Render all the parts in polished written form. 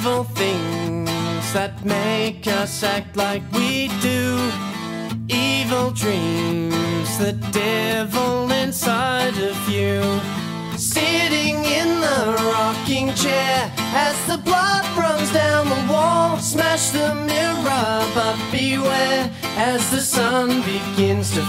evil things that make us act like we do. Evil dreams, the devil inside of you. Sitting in the rocking chair as the blood runs down the wall. Smash the mirror, but beware as the sun begins to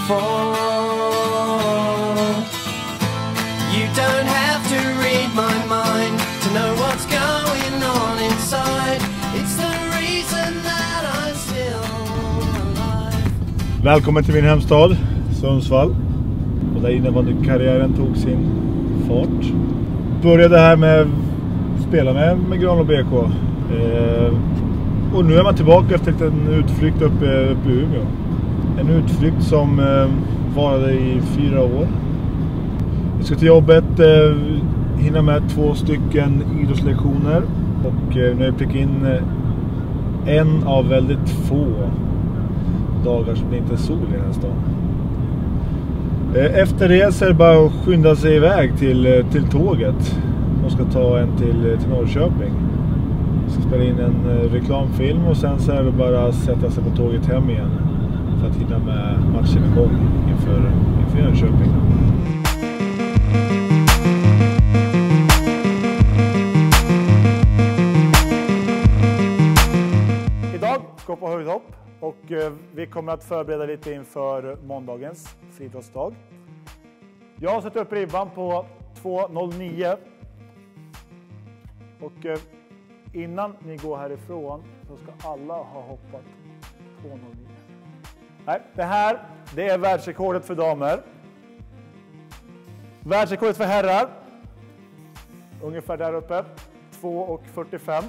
fall. You don't have to read my mind to know what's going on inside. It's the reason that I'm still alive. Välkommen till min hemstad, Sundsvall. Och där innebandykarriären tog sin fart. Började här med att spela med Gran och BK. Och nu är man tillbaka efter en utflykt uppe i Umeå. En utflykt som varade i 4 år. Jag ska till jobbet, hinna med 2 stycken idrottslektioner. Och nu har jag prickat in en av väldigt få dagar som det inte är sol i den här stan. Efter det så är det bara att skynda sig iväg till tåget. Man ska ta en till Norrköping. Jag ska spela in en reklamfilm och sen så är det bara att sätta sig på tåget hem igen. För att hinna med matchen igång inför Norrköping. Idag ska vi på höjdhopp. Och vi kommer att förbereda lite inför måndagens friidrottsdag. Jag har satt upp ribban på 2.09. Och innan ni går härifrån så ska alla ha hoppat 2.09. Nej, det är världsrekordet för damer. Världsrekordet för herrar. Ungefär där uppe. 2.45.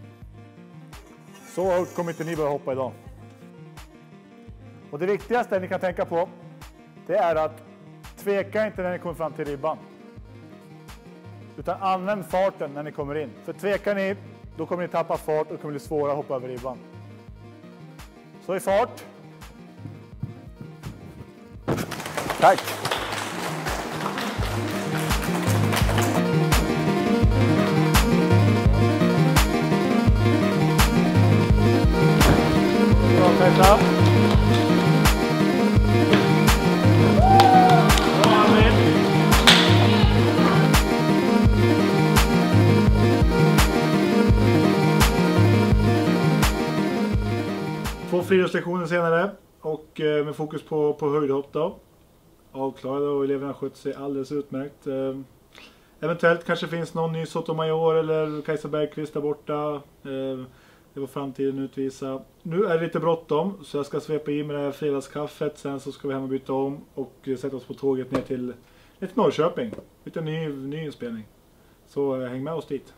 Så högt kommer inte ni börja hoppa idag. Och det viktigaste ni kan tänka på, det är att tveka inte när ni kommer fram till ribban. Utan använd farten när ni kommer in. För tvekar ni, då kommer ni tappa fart och det kommer bli svårare att hoppa över ribban. Så i fart. Tack! Bra, Petra. 2 friidrottslektioner senare och med fokus på höjdhopp då. Avklarade och eleverna skött sig alldeles utmärkt. Eventuellt kanske finns någon ny Sotomayor eller Kajsa Bergqvist där borta. Det var framtiden utvisa. Nu är det lite bråttom så jag ska svepa i med det här fredagskaffet. Sen så ska vi hem och byta om och sätta oss på tåget ner till Norrköping. Lite ny inspelning. Så häng med oss dit.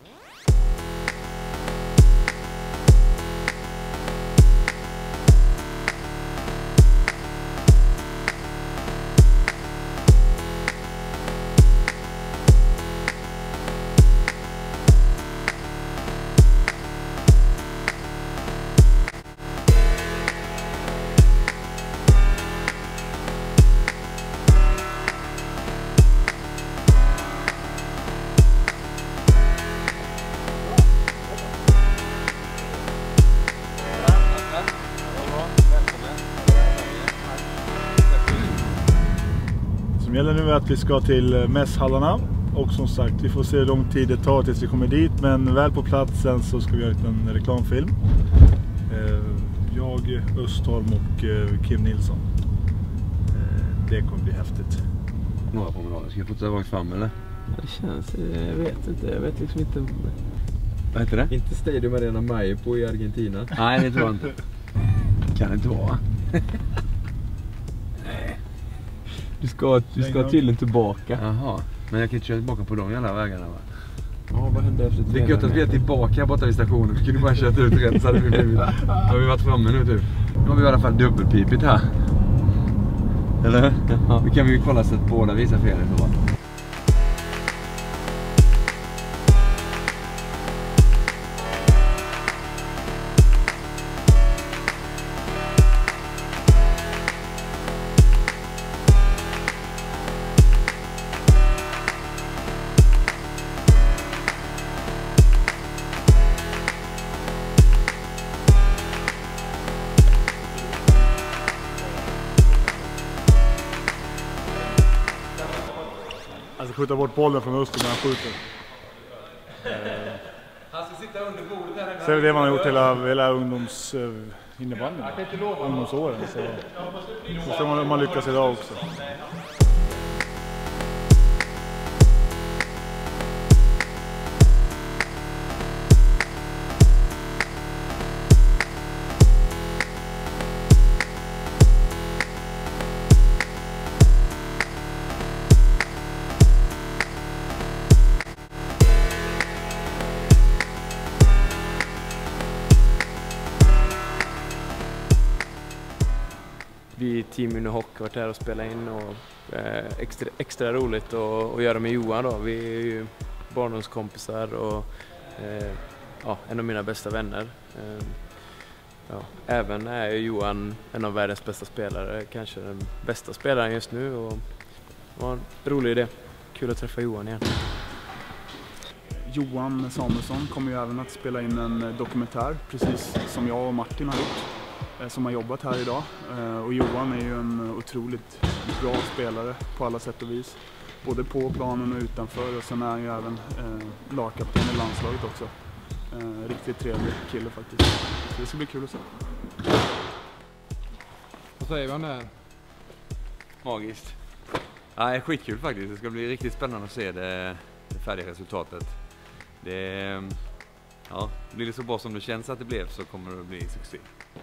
Det gäller nu att vi ska till mässhallarna och som sagt vi får se hur lång tid det tar tills vi kommer dit, men väl på platsen så ska vi göra en reklamfilm. Jag, Östholm och Kim Nilsson. Det kommer bli häftigt. Några promenader, ska jag få ta vakt fram eller? Det känns, jag vet liksom inte. Vad heter det? Inte Stadium Arena Maipo i Argentina. Nej, det tror jag inte. Kan det inte vara. Du ska tydligen tillbaka. Jaha, men jag kan inte köra tillbaka på de jävla vägarna va? Ja, vad hände efter det är gött att vi är tillbaka borta vid stationen. Vi kunde bara kört ut rätt så hade vi blivit. Då har vi varit framme nu typ. Nu har vi i alla fall dubbelpipigt här. Eller? Ja. Vi kan ju kolla så att båda visar fel då. Jag ska skjuta bort bollen från Öster när han skjuter. Han ska sitta under bordet här. Så är det man har gjort hela ungdomsinnebandyn. Ungdomsåren. Så får man om man lyckas idag också. Vi Team UNIHOC har varit här och spelat in och extra roligt att göra med Johan då. Vi är ju barndomskompisar och en av mina bästa vänner. Även är Johan en av världens bästa spelare, kanske den bästa spelaren just nu, och det var en rolig idé. Kul att träffa Johan igen. Johan Samuelsson kommer ju även att spela in en dokumentär, precis som jag och Martin har gjort, som har jobbat här idag. Och Johan är ju en otroligt bra spelare på alla sätt och vis. Både på planen och utanför, och sen är han ju även lagkapten i landslaget också. Riktigt trevlig kille faktiskt. Så det ska bli kul att se. Vad säger man där? Magiskt. Nej, skitkul faktiskt. Det ska bli riktigt spännande att se det färdiga resultatet. Blir det så bra som det känns att det blev, så kommer det att bli succé.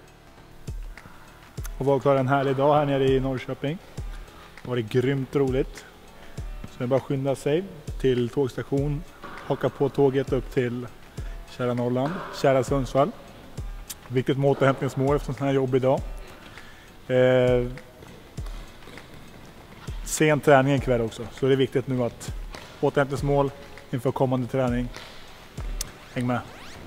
Och var klar en härlig dag här nere i Norrköping. Det var grymt roligt. Så det är bara att skynda sig till tågstation, haka på tåget upp till kära Norrland, kära Sundsvall. Viktigt med återhämtningsmål efter en sån här jobb idag. Sen träning ikväll också, så det är viktigt nu att återhämtningsmål inför kommande träning. Häng med!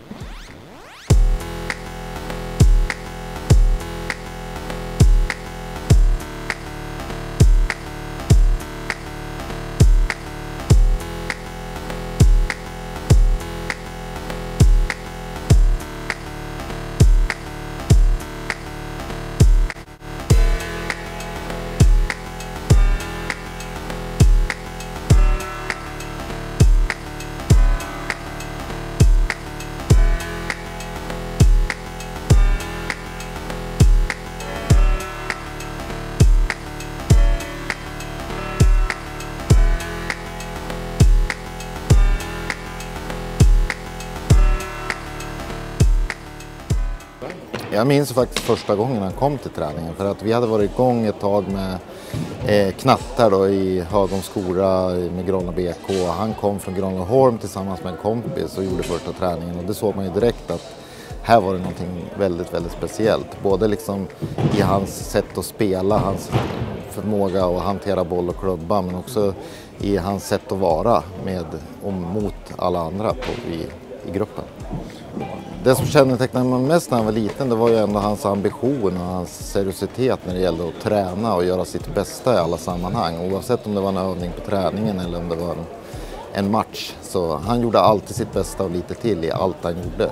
Jag minns faktiskt första gången han kom till träningen, för att vi hade varit igång ett tag med knattar då i Högomskora med Grana BK. Han kom från Granaholm tillsammans med en kompis och gjorde första träningen, och det såg man ju direkt att här var det någonting väldigt, väldigt speciellt. Både liksom i hans sätt att spela, hans förmåga att hantera boll och klubba, men också i hans sätt att vara med och mot alla andra i gruppen. Det som kännetecknade mig mest när han var liten, det var ju ändå hans ambition och hans seriositet när det gällde att träna och göra sitt bästa i alla sammanhang. Oavsett om det var en övning på träningen eller om det var en match. Så han gjorde alltid sitt bästa och lite till i allt han gjorde.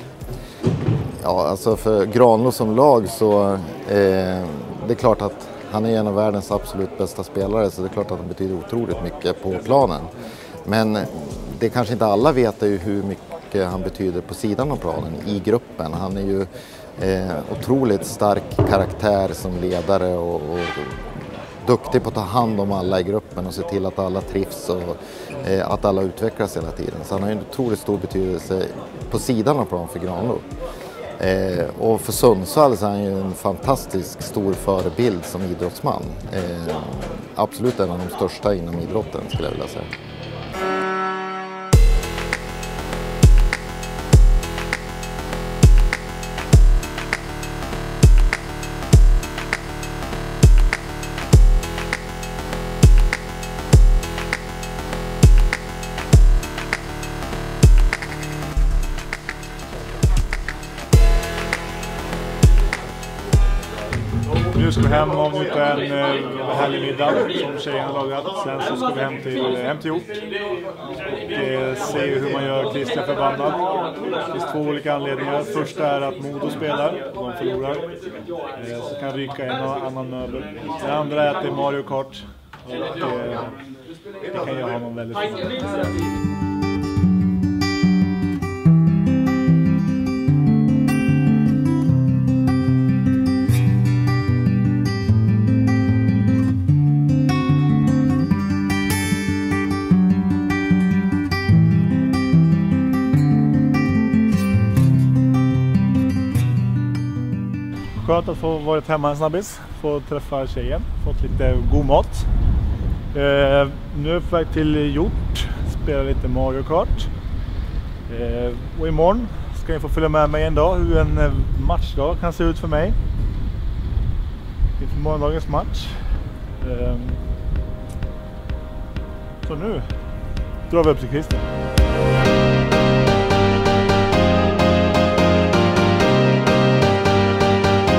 Ja, alltså för Granlo som lag så det är klart att han är en av världens absolut bästa spelare, så det är klart att han betyder otroligt mycket på planen. Men det kanske inte alla vet är ju hur mycket han betyder på sidan av planen, i gruppen. Han är ju otroligt stark karaktär som ledare och duktig på att ta hand om alla i gruppen och se till att alla trivs och att alla utvecklas hela tiden. Så han har en otroligt stor betydelse på sidan av planen för Granlo. Och för Sundsvall så är han ju en fantastisk stor förebild som idrottsman. Absolut en av de största inom idrotten, skulle jag vilja säga. Nu ska vi hem och avnjuta en härlig middag som tjejerna lagat. Sen så ska vi hem till Hjort och se hur man gör Christian förbannad. Det finns två olika anledningar. Första är att Modo spelar, de förlorar. Så kan ryka en och annan möbel. Det andra är att det är Mario Kart. Och det kan göra honom väldigt bra. Skönt att få varit hemma en snabbis, få träffa tjejen, fått lite god mat. Nu är jag på väg till Hjort, spela lite Mario Kart. Och imorgon ska ni få följa med mig en dag hur en matchdag kan se ut för mig. Inför morgondagens match. Så nu drar vi upp till Christian.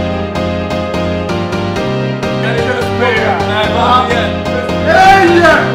Nej,